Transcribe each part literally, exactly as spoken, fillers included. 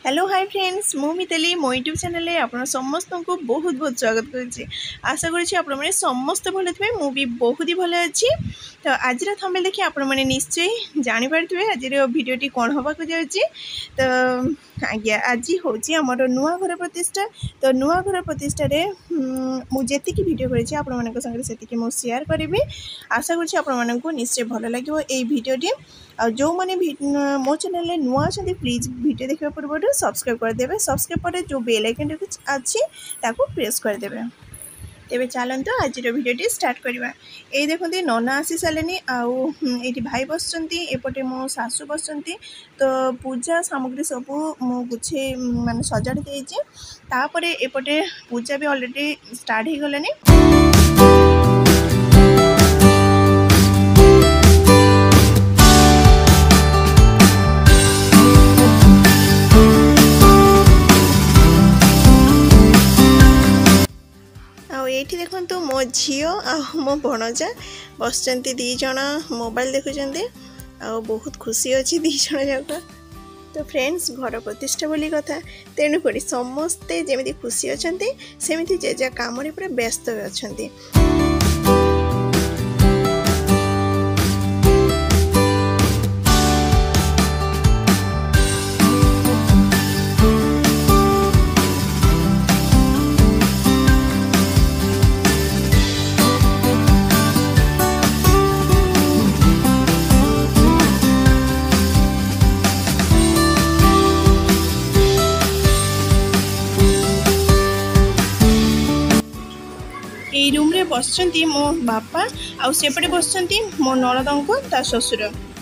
Hello hi friends मु मिताली मो YouTube channel आप समस्त को बहुत बहुत स्वागत करुच्ची आशा करुच्ची आप समस्त भल थे मु भी बहुत ही भल अच्छी। तो आज थंबनेल देखि आप निश्चय जानीपारे आज भिडियोटी कौन होगा जाऊँगी। तो आज्ञा आज हूँ आमर नुआ घर प्रतिष्ठा। तो नुआ घर प्रतिष्ठा मुझे भिडियो करी आपण संगे मु शेयर करी आशा करुच्ची आप निश्चय भल लगे ये भिडियोटी। आ जो मैंने मो चैनल नुआ अच्छा प्लीज भिडियो देखा पूर्व सब्सक्राइब करदे सब्सक्राइब पर जो बेल आइकन अच्छी ताको प्रेस करदे। तेरे चलते आज भिडियोटी स्टार्ट करवा। ये देखते नना आसी सारे आउ ये भाई बसचंती एपटे मो सासू बसचंती। तो पूजा सामग्री सबू मु गुछे माने सजाड़ी देइछि। तापरे एपटे पूजा भी ऑलरेडी स्टार्ट हो गलानी। ये देखो मो झील आ मो भणजा बसचंती दी जन मोबाइल देखुंत आ बहुत खुशी अच्छी दी जन जाक। तो फ्रेंड्स घर प्रतिष्ठा बोली कथा तेणुक समस्ते जमी खुशी अच्छा सेमती जेजा काम पूरा व्यस्त अच्छा। এই रूम रे बसचंती मो बापा आउ सेपटे बसचंती मो ननदंको ता ससुर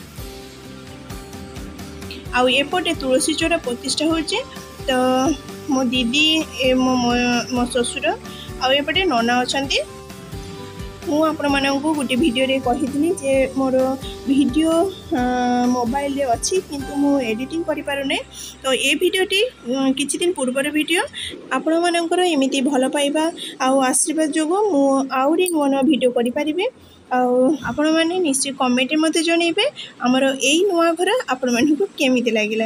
आउ एपटे तुलसी चौरा प्रतिष्ठा होचे। तो मो दीदी ए मो मो ससुर आउ एपटे नना अछंती। मु आपण माननकु गोटे वीडियो रे कहितली जे मोर वीडियो मोबाइल रे अछि किंतु मु एडिटिंग करि पारुने। तो ए वीडियोटी किछि दिन पूर्वर वीडियो आपण मानकर एमिति भल पाइबा आउ आशीर्वाद जोगो मु आउरी नुआ नुआ वीडियो करि पारिबे। आउ आपण माने निश्चय कमेंट मते जणैबे हमर एई नुआ घर आपण मानकु केमिति लागिला।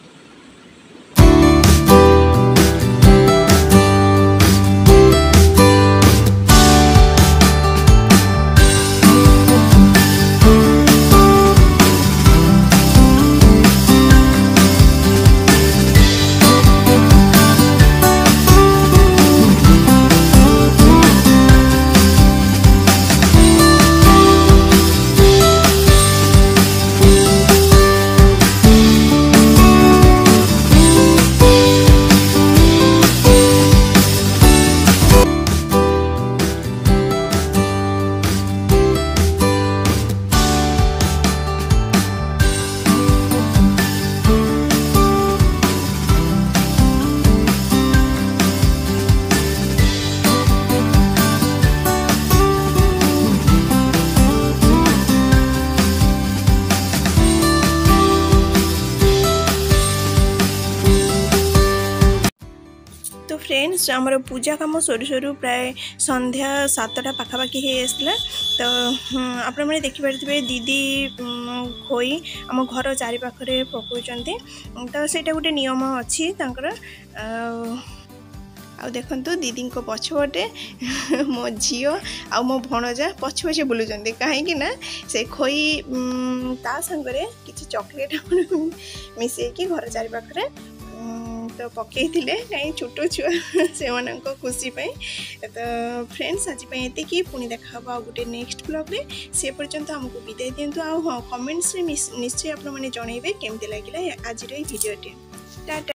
तो फ्रेंड्स आमर पूजा कम सरू सरू प्राय संध्या सातटा पाखापाखि हो आसला। तो आपण मैंने देखिपारे दीदी खोई आम घर चारि पाखरे पकाउछन्ते। तो सेटा गोटे नियम अच्छी तांकर आ देखंतु दीदी को पछपटे मो झील आ मो भणजा पछ पछे बुलुचंते कहीं ना से खोई ता संगरे किछि चॉकलेट मिसेकी घर चारि पाखरे तो पकई कहीं छोट छुआ से खुशी पाई। तो फ्रेंड्स आज ये पुणी देखा गोटे नेक्स्ट ब्लॉग रे से पर्यंत हमको विदाय दिंतु। आ हाँ कमेंट्स रे निश्चय आप जनइबे केमती लगिला आज भिडियोटी। टाटा।